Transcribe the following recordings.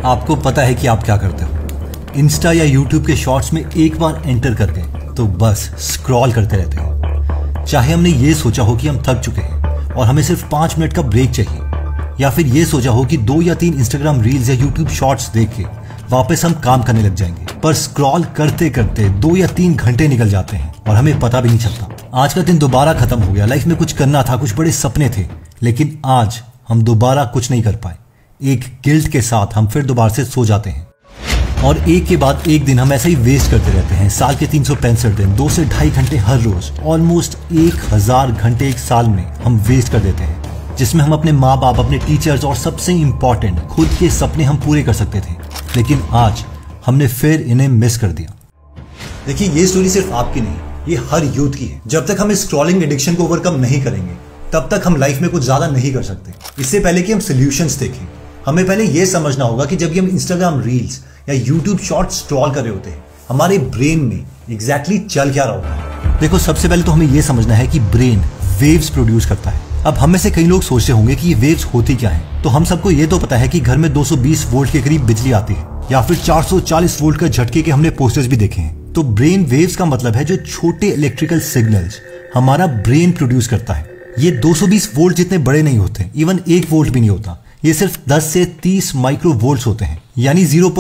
आपको पता है कि आप क्या करते हो। इंस्टा या यूट्यूब के शॉर्ट्स में एक बार एंटर कर गए तो बस स्क्रॉल करते रहते हो। चाहे हमने ये सोचा हो कि हम थक चुके हैं और हमें सिर्फ 5 मिनट का ब्रेक चाहिए, या फिर ये सोचा हो कि 2 या 3 इंस्टाग्राम रील्स या यूट्यूब शॉर्ट्स देख के वापस हम काम करने लग जाएंगे, पर स्क्रॉल करते करते 2 या 3 घंटे निकल जाते हैं और हमें पता भी नहीं चलता। आज का दिन दोबारा खत्म हो गया। लाइफ में कुछ करना था, कुछ बड़े सपने थे, लेकिन आज हम दोबारा कुछ नहीं कर पाए। एक गिल्ट के साथ हम फिर दोबारा से सो जाते हैं और एक के बाद एक दिन हम ऐसे ही वेस्ट करते रहते हैं। साल के 365 दिन 2 से 2.5 घंटे हर रोज, ऑलमोस्ट 1000 घंटे एक साल में हम वेस्ट कर देते हैं, जिसमें हम अपने माँ बाप, अपने टीचर्स और सबसे इंपॉर्टेंट खुद के सपने हम पूरे कर सकते थे। लेकिन आज हमने फिर इन्हें मिस कर दिया। देखिए, ये स्टोरी सिर्फ आपकी नहीं, ये हर यूथ की है। जब तक हम इस स्क्रॉलिंग एडिक्शन को ओवरकम नहीं करेंगे तब तक हम लाइफ में कुछ ज्यादा नहीं कर सकते। इससे पहले कि हम सॉल्यूशंस देखें, हमें पहले यह समझना होगा कि जब हम इंस्टाग्राम रील्स या यूट्यूब शॉर्ट स्क्रॉल कर रहे होते हैं, हमारे ब्रेन में एग्जैक्टली चल क्या रहा होता है। देखो, सबसे पहले तो हमें यह समझना है कि ब्रेन वेव्स प्रोड्यूस करता है। अब हम में से कई लोग सोचते होंगे कि ये वेव्स होती क्या है। तो हम सबको ये तो पता है कि घर में 220 वोल्ट के करीब बिजली आती है, या फिर 440 वोल्ट का झटके के हमने पोस्टर्स भी देखे हैं। तो ब्रेन वेव्स का मतलब है जो छोटे इलेक्ट्रिकल सिग्नल्स हमारा ब्रेन प्रोड्यूस करता है। ये 220 वोल्ट जितने बड़े नहीं होते, इवन 1 वोल्ट भी नहीं होता। ये सिर्फ 10 से 30 माइक्रो वोल्ट्स होते हैं, यानी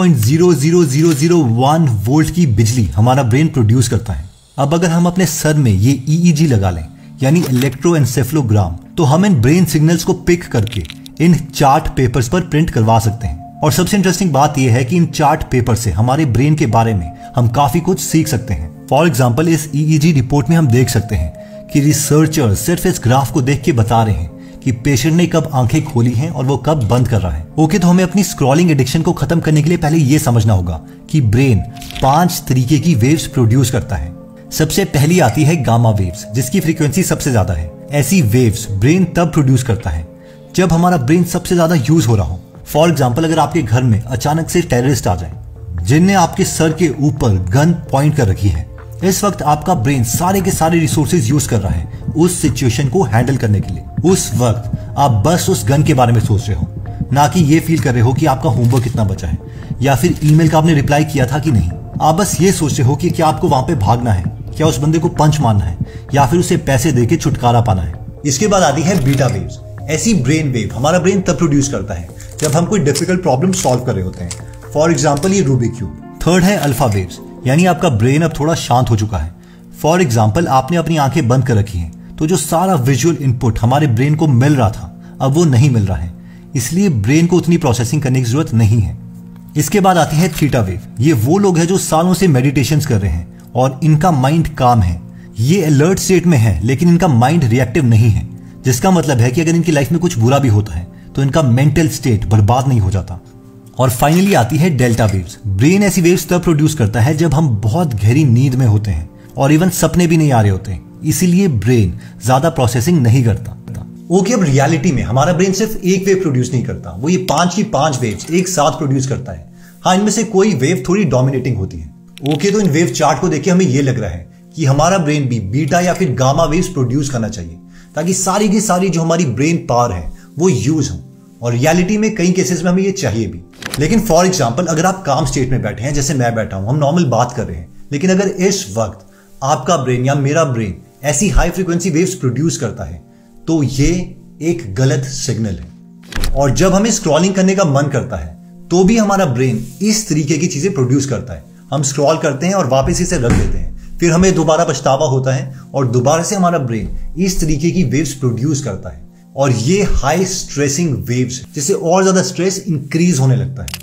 0.00001 वोल्ट की बिजली हमारा ब्रेन प्रोड्यूस करता है। अब अगर हम अपने सर में ये EEG लगा लें, यानी इलेक्ट्रोएन्सेफेलोग्राम, तो हम इन ब्रेन सिग्नल्स को पिक करके इन चार्ट पेपर्स पर प्रिंट करवा सकते हैं। और सबसे इंटरेस्टिंग बात यह है कि इन चार्ट पेपर से हमारे ब्रेन के बारे में हम काफी कुछ सीख सकते हैं। फॉर एग्जाम्पल, इस EEG रिपोर्ट में हम देख सकते हैं कि रिसर्चर्स सिर्फ इस ग्राफ को देख के बता रहे हैं कि पेशेंट ने कब आंखें खोली हैं और वो कब बंद कर रहा है। ओके, तो हमें अपनी स्क्रॉलिंग एडिक्शन को खत्म करने के लिए पहले ये समझना होगा कि ब्रेन 5 तरीके की वेव्स प्रोड्यूस करता है। सबसे पहली आती है गामा वेव्स, जिसकी फ्रीक्वेंसी सबसे ज्यादा है। ऐसी वेव्स ब्रेन तब प्रोड्यूस करता है जब हमारा ब्रेन सबसे ज्यादा यूज हो रहा हो। फॉर एग्जाम्पल, अगर आपके घर में अचानक से टेररिस्ट आ जाए जिनने आपके सर के ऊपर गन पॉइंट कर रखी है, इस वक्त आपका ब्रेन सारे के सारे रिसोर्सेज यूज कर रहा है उस सिचुएशन को हैंडल करने के लिए। उस वक्त आप बस उस गन के बारे में सोच रहे हो, ना कि ये फील कर रहे हो कि आपका होमवर्क कितना बचा है या फिर ईमेल का आपने रिप्लाई किया था कि नहीं। आप बस ये सोच रहे हो कि क्या आपको वहां पे भागना है, क्या उस बंदे को पंच मारना है, या फिर उसे पैसे देके छुटकारा पाना है। इसके बाद आती है बीटा वेव्स। ऐसी ब्रेन वेव हमारा ब्रेन तब प्रोड्यूस करता है जब हम कोई डिफिकल्ट प्रॉब्लम सॉल्व कर रहे होते हैं। फॉर एग्जाम्पल, ये रूबिक क्यूब। थर्ड है अल्फा वेव्स, यानी आपका ब्रेन अब थोड़ा शांत हो चुका है। फॉर एग्जाम्पल, आपने अपनी आंखें बंद कर रखी हैं, तो जो सारा विजुअल इनपुट हमारे ब्रेन को मिल रहा था अब वो नहीं मिल रहा है, इसलिए ब्रेन को उतनी प्रोसेसिंग करने की जरूरत नहीं है। इसके बाद आती है थीटा वेव। ये वो लोग हैं जो सालों से मेडिटेशंस कर रहे हैं और इनका माइंड काम है। ये अलर्ट स्टेट में है, लेकिन इनका माइंड रिएक्टिव नहीं है, जिसका मतलब है कि अगर इनकी लाइफ में कुछ बुरा भी होता है तो इनका मेंटल स्टेट बर्बाद नहीं हो जाता। और फाइनली आती है डेल्टा वेव्स। ब्रेन ऐसी वेव्स तब प्रोड्यूस करता है जब हम बहुत गहरी नींद में होते हैं और इवन सपने भी नहीं आ रहे होते, इसीलिए ब्रेन ज्यादा प्रोसेसिंग नहीं करता। ओके, अब रियलिटी में हमारा ब्रेन सिर्फ एक वेव प्रोड्यूस नहीं करता, वो ये 5 की 5 वेव्स एक साथ प्रोड्यूस करता है। हाँ, इनमें से कोई वेव थोड़ी डोमिनेटिंग होती है। ओके, तो इन वेव चार्ट को देखिए हमें ये लग रहा है कि हमारा ब्रेन भी बीटा या फिर गामा वेव्स प्रोड्यूस करना चाहिए, ताकि सारी की सारी जो हमारी ब्रेन पावर है वो यूज हो। और रियलिटी में कई केसेस में हमें ये चाहिए भी। लेकिन फॉर एग्जाम्पल, अगर आप काम स्टेट में बैठे हैं, जैसे मैं बैठा हूं, हम नॉर्मल बात कर रहे हैं, लेकिन अगर इस वक्त आपका ब्रेन या मेरा ब्रेन ऐसी हाई फ्रीक्वेंसी वेव्स प्रोड्यूस करता है तो ये एक गलत सिग्नल है। और जब हमें स्क्रॉलिंग करने का मन करता है तो भी हमारा ब्रेन इस तरीके की चीजें प्रोड्यूस करता है। हम स्क्रॉल करते हैं और वापस इसे रख देते हैं, फिर हमें दोबारा पछतावा होता है और दोबारा से हमारा ब्रेन इस तरीके की वेव्स प्रोड्यूस करता है। और ये हाई स्ट्रेसिंग वेव्स, जिससे और ज्यादा स्ट्रेस इंक्रीज होने लगता है।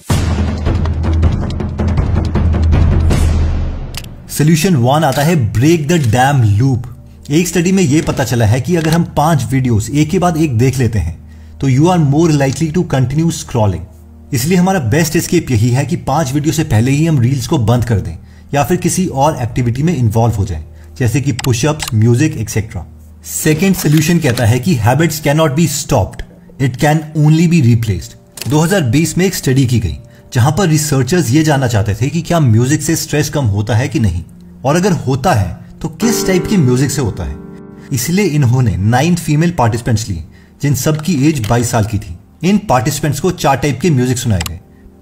सोल्यूशन 1 आता है ब्रेक द डैम लूप। एक स्टडी में यह पता चला है कि अगर हम 5 वीडियोस एक के बाद एक देख लेते हैं तो you are more likely to continue scrolling. इसलिए हमारा बेस्ट एस्केप यही है कि 5 वीडियो से पहले ही हम रील्स को बंद कर दें या फिर किसी और एक्टिविटी में इन्वॉल्व हो जाएं, जैसे कि pushups, music etcetera. Second solution कहता है कि habits can not be stopped, it can only be replaced. 2020 में एक स्टडी की गई जहां पर रिसर्चर्स ये जानना चाहते थे कि क्या म्यूजिक से स्ट्रेस कम होता है कि नहीं, और अगर होता है तो किस टाइप की म्यूजिक से होता है। इसलिए इन्होंने 9 फीमेल पार्टिसिपेंट्स लिए जिन सब की एज 22 साल की थी। इन पार्टिसिपेंट्स को 4 टाइप के म्यूजिक सुनाए गए।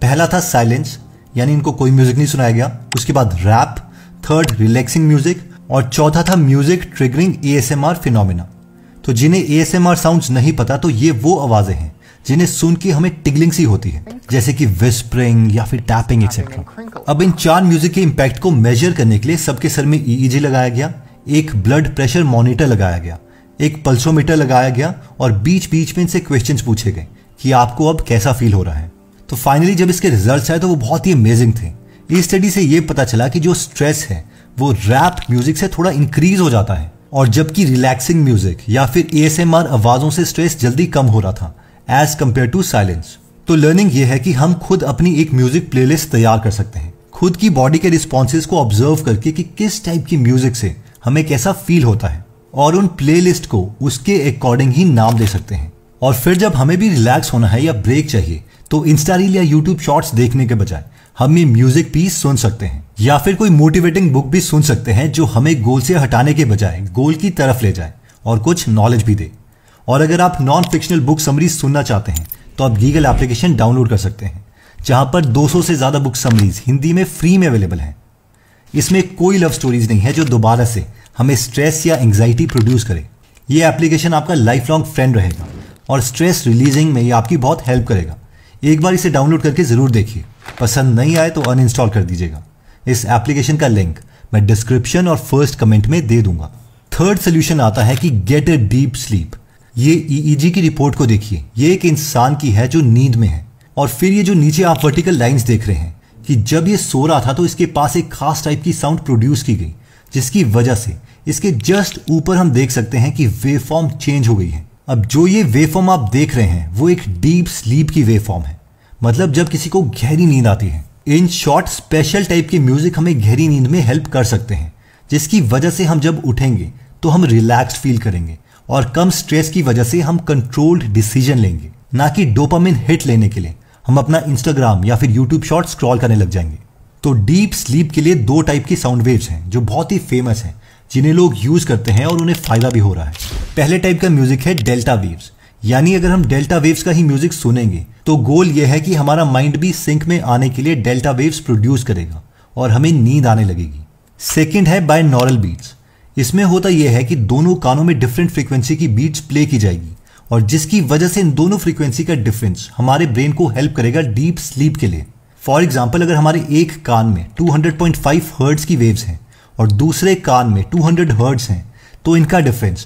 पहला था साइलेंस, यानी इनको कोई म्यूजिक नहीं सुनाया गया। उसके बाद रैप, थर्ड रिलैक्सिंग म्यूजिक, और चौथा था म्यूजिक ट्रिगरिंग ASMR फिनोमिना। तो जिन्हें ASMR साउंड्स नहीं पता, तो ये वो आवाजें हैं जिन्हें सुन के हमें टिगलिंग सी होती है, जैसे कि विस्परिंग या फिर टैपिंग एक्सेट्रा। अब इन 4 म्यूजिक के इम्पैक्ट को मेजर करने के लिए सबके सर में EEG लगाया गया, एक ब्लड प्रेशर मॉनिटर लगाया गया, एक पल्सोमीटर लगाया गया, और बीच बीच में इनसे क्वेश्चंस पूछे गए कि आपको अब कैसा फील हो रहा है। तो फाइनली जब इसके रिजल्ट्स आए तो वो बहुत ही अमेजिंग थे। इस स्टडी से ये पता चला कि जो स्ट्रेस है वो रैप म्यूजिक से थोड़ा इंक्रीज हो जाता है, और जबकि रिलैक्सिंग म्यूजिक या फिर ASMR आवाजों से स्ट्रेस जल्दी कम हो रहा था एज कंपेयर टू साइलेंस। तो लर्निंग ये है कि हम खुद अपनी एक म्यूजिक प्लेलिस्ट तैयार कर सकते हैं, खुद की बॉडी के रिस्पॉन्सेज को ऑब्जर्व करके कि किस टाइप की म्यूजिक से हमें कैसा फील होता है, और उन प्लेलिस्ट को उसके अकॉर्डिंग ही नाम दे सकते हैं। और फिर जब हमें भी रिलैक्स होना है या ब्रेक चाहिए, तो इंस्टा रील या यूट्यूब शॉर्ट्स देखने के बजाय हम ये म्यूजिक पीस सुन सकते हैं, या फिर कोई मोटिवेटिंग बुक भी सुन सकते हैं जो हमें गोल से हटाने के बजाय गोल की तरफ ले जाए और कुछ नॉलेज भी दे। और अगर आप नॉन फिक्शनल बुक समरीज सुनना चाहते हैं तो आप गीगल एप्लीकेशन डाउनलोड कर सकते हैं, जहां पर 200 से ज्यादा बुक समरीज हिंदी में फ्री में अवेलेबल हैं। इसमें कोई लव स्टोरीज नहीं है जो दोबारा से हमें स्ट्रेस या एंग्जाइटी प्रोड्यूस करे। ये एप्लीकेशन आपका लाइफ लॉन्ग फ्रेंड रहेगा और स्ट्रेस रिलीजिंग में ये आपकी बहुत हेल्प करेगा। एक बार इसे डाउनलोड करके जरूर देखिए, पसंद नहीं आए तो अनइंस्टॉल कर दीजिएगा। इस एप्लीकेशन का लिंक मैं डिस्क्रिप्शन और फर्स्ट कमेंट में दे दूंगा। थर्ड सोल्यूशन आता है कि गेट अ डीप स्लीप। ये EEG की रिपोर्ट को देखिए, ये एक इंसान की है जो नींद में है, और फिर ये जो नीचे आप वर्टिकल लाइंस देख रहे हैं कि जब ये सो रहा था तो इसके पास एक खास टाइप की साउंड प्रोड्यूस की गई, जिसकी वजह से इसके जस्ट ऊपर हम देख सकते हैं कि वेव फॉर्म चेंज हो गई है। अब जो ये वेव फॉर्म आप देख रहे हैं वो एक डीप स्लीप की वेव फॉर्म है, मतलब जब किसी को गहरी नींद आती है। इन शॉर्ट स्पेशल टाइप के म्यूजिक हमें गहरी नींद में हेल्प कर सकते हैं, जिसकी वजह से हम जब उठेंगे तो हम रिलैक्स्ड फील करेंगे, और कम स्ट्रेस की वजह से हम कंट्रोल्ड डिसीजन लेंगे, ना कि डोपामिन हिट लेने के लिए हम अपना इंस्टाग्राम या फिर यूट्यूब शॉर्ट स्क्रॉल करने लग जाएंगे। तो डीप स्लीप के लिए 2 टाइप की साउंड वेव्स हैं जो बहुत ही फेमस हैं, जिन्हें लोग यूज करते हैं और उन्हें फायदा भी हो रहा है। पहले टाइप का म्यूजिक है डेल्टा वेव्स, यानी अगर हम डेल्टा वेव्स का ही म्यूजिक सुनेंगे तो गोल यह है कि हमारा माइंड भी सिंक में आने के लिए डेल्टा वेव्स प्रोड्यूस करेगा और हमें नींद आने लगेगी। सेकंड है बाइनॉरल बीट्स। इसमें होता यह है कि दोनों कानों में डिफरेंट फ्रीक्वेंसी की बीट्स प्ले की जाएगी, और जिसकी वजह से इन दोनों फ्रीक्वेंसी का डिफरेंस हमारे ब्रेन को हेल्प करेगा डीप स्लीप के लिए। फॉर एग्जाम्पल, अगर हमारे एक कान में 200.5 हर्ट्ज की वेव्स हैं और दूसरे कान में 200 हर्ट्ज हैं, तो इनका डिफरेंस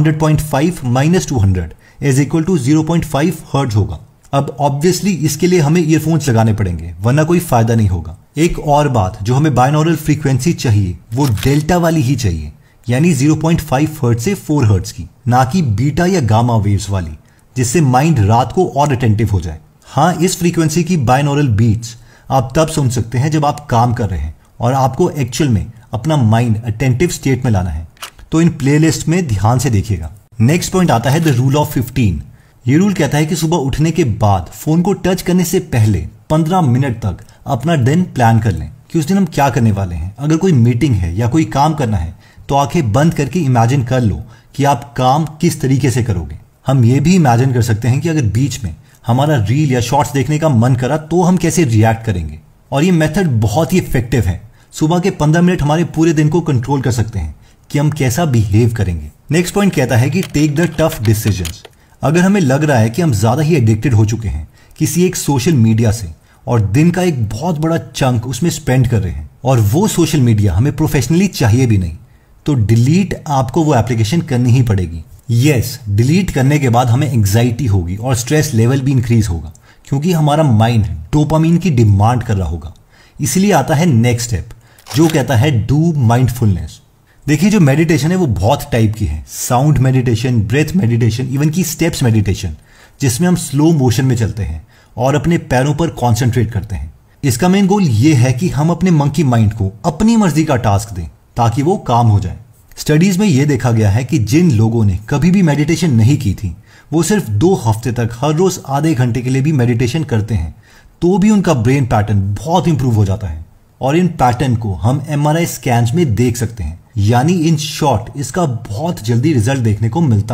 200.5 minus 200 is equal to 0.5 hertz होगा। अब ऑब्वियसली इसके लिए हमें ईयरफोन्स लगाने पड़ेंगे, वरना कोई फायदा नहीं होगा। एक और बात, जो हमें बाइनॉरल फ्रीक्वेंसी चाहिए वो डेल्टा वाली ही चाहिए, यानी 0.5 हर्ट्ज से 4 हर्ट्ज की, ना कि बीटा या गामा वेव्स वाली, जिससे माइंड रात को और अटेंटिव हो जाए। हाँ, इस फ्रीक्वेंसी की बाइनॉरल बीट्स आप तब सुन सकते हैं जब आप काम कर रहे हैं और आपको एक्चुअल में अपना माइंड अटेंटिव स्टेट में लाना है, तो इन प्लेलिस्ट में ध्यान से देखिएगा। नेक्स्ट पॉइंट आता है द रूल ऑफ 15। ये रूल कहता है कि सुबह उठने के बाद फोन को टच करने से पहले 15 मिनट तक अपना दिन प्लान कर लें कि उस दिन हम क्या करने वाले हैं। अगर कोई मीटिंग है या कोई काम करना है तो आंखें बंद करके इमेजिन कर लो कि आप काम किस तरीके से करोगे। हम ये भी इमेजिन कर सकते हैं कि अगर बीच में हमारा रील या शॉर्ट्स देखने का मन करा तो हम कैसे रिएक्ट करेंगे, और ये मेथड बहुत ही इफेक्टिव है। सुबह के 15 मिनट हमारे पूरे दिन को कंट्रोल कर सकते हैं कि हम कैसा बिहेव करेंगे। नेक्स्ट पॉइंट कहता है कि टेक द टफ डिसीजंस। अगर हमें लग रहा है कि हम ज्यादा ही एडिक्टेड हो चुके हैं किसी एक सोशल मीडिया से और दिन का एक बहुत बड़ा चंक उसमें स्पेंड कर रहे हैं, और वो सोशल मीडिया हमें प्रोफेशनली चाहिए भी नहीं, तो डिलीट आपको वो एप्लीकेशन करनी ही पड़ेगी। यस, डिलीट करने के बाद हमें एंग्जाइटी होगी और स्ट्रेस लेवल भी इंक्रीज होगा, क्योंकि हमारा माइंड डोपामिन की डिमांड कर रहा होगा। इसलिए आता है नेक्स्ट स्टेप, जो कहता है डू माइंडफुलनेस। देखिए, जो मेडिटेशन है वो बहुत टाइप की है, sound meditation, breath meditation, even की स्टेप्स मेडिटेशन, जिसमें हम स्लो मोशन में चलते हैं और अपने पैरों पर कॉन्सेंट्रेट करते हैं। इसका मेन गोल ये है कि हम अपने मंकी माइंड को अपनी मर्जी का टास्क दें ताकि वो काम हो जाए। स्टडीज में यह देखा गया है कि जिन लोगों ने कभी भी मेडिटेशन नहीं की थी, वो सिर्फ 2 हफ्ते तक हर रोज आधे घंटे के लिए भी मेडिटेशन करते हैं तो भी उनका ब्रेन पैटर्न बहुत इंप्रूव हो जाता है, और इन पैटर्न को हम MRI स्कैन्स में देख सकते हैं। यानी इन शॉर्ट इसका बहुत जल्दी रिजल्ट देखने को मिलता है।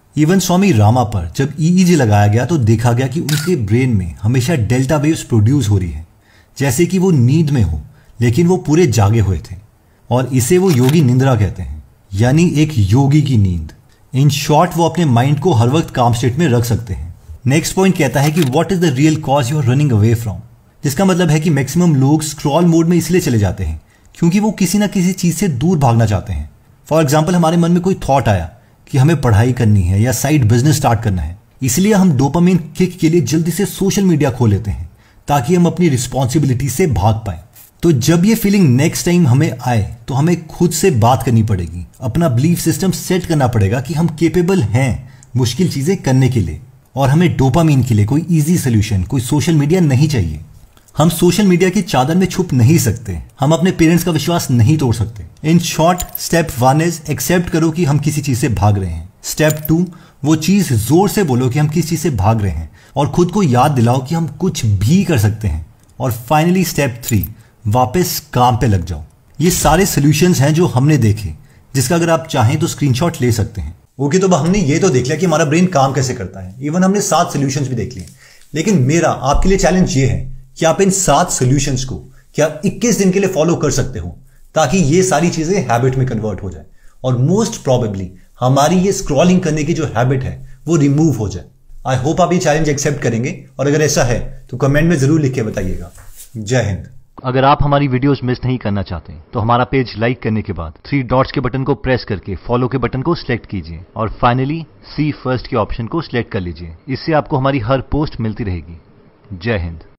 इवन स्वामी रामा पर जब ईईजी लगाया गया तो देखा गया कि उनके ब्रेन में हमेशा डेल्टा वेव्स प्रोड्यूस हो रही है, जैसे कि वो नींद में हो, लेकिन वो पूरे जागे हुए थे। और इसे वो योगी निंद्रा कहते हैं, यानी एक योगी की नींद। इन शॉर्ट वो अपने माइंड को हर वक्त काम स्टेट में रख सकते हैं। नेक्स्ट पॉइंट कहता है कि what is the real cause you are running away from, जिसका मतलब है कि मैक्सिमम लोग स्क्रॉल मोड में इसलिए चले जाते हैं क्योंकि वो किसी ना किसी चीज से दूर भागना चाहते हैं। फॉर एग्जाम्पल, हमारे मन में कोई थॉट आया कि हमें पढ़ाई करनी है या साइड बिजनेस स्टार्ट करना है, इसलिए हम डोपामिन किक के लिए जल्दी से सोशल मीडिया खोल लेते हैं ताकि हम अपनी रिस्पॉन्सिबिलिटी से भाग पाए। तो जब ये फीलिंग नेक्स्ट टाइम हमें आए तो हमें खुद से बात करनी पड़ेगी, अपना बिलीफ सिस्टम सेट करना पड़ेगा कि हम केपेबल हैं मुश्किल चीजें करने के लिए, और हमें डोपामिन के लिए कोई इजी सोल्यूशन, कोई सोशल मीडिया नहीं चाहिए। हम सोशल मीडिया की चादर में छुप नहीं सकते, हम अपने पेरेंट्स का विश्वास नहीं तोड़ सकते। In short, step 1 is accept करो कि हम किसी चीज से भाग रहे हैं। स्टेप 2, वो चीज जोर से बोलो कि हम किस चीज से भाग रहे हैं और खुद को याद दिलाओ कि हम कुछ भी कर सकते हैं। और फाइनली स्टेप 3, वापस काम पे लग जाओ। ये सारे सॉल्यूशंस हैं जो हमने देखे, जिसका अगर आप चाहें तो स्क्रीनशॉट ले सकते हैं। ओके, तो हमने ये तो देख लिया कि हमारा ब्रेन काम कैसे करता है, इवन हमने 7 सॉल्यूशंस भी देख लिए। लेकिन मेरा आपके लिए चैलेंज ये है कि आप इन 7 सॉल्यूशंस को क्या 21 दिन के लिए फॉलो कर सकते हो, ताकि ये सारी चीजें हैबिट में कन्वर्ट हो जाए और मोस्ट प्रोबेबली हमारी ये स्क्रॉलिंग करने की जो हैबिट है वो रिमूव हो जाए। आई होप आप ये चैलेंज एक्सेप्ट करेंगे, और अगर ऐसा है तो कमेंट में जरूर लिख के बताइएगा। जय हिंद। अगर आप हमारी वीडियोस मिस नहीं करना चाहते तो हमारा पेज लाइक करने के बाद 3 डॉट्स के बटन को प्रेस करके फॉलो के बटन को सिलेक्ट कीजिए और फाइनली सी फर्स्ट के ऑप्शन को सिलेक्ट कर लीजिए। इससे आपको हमारी हर पोस्ट मिलती रहेगी। जय हिंद।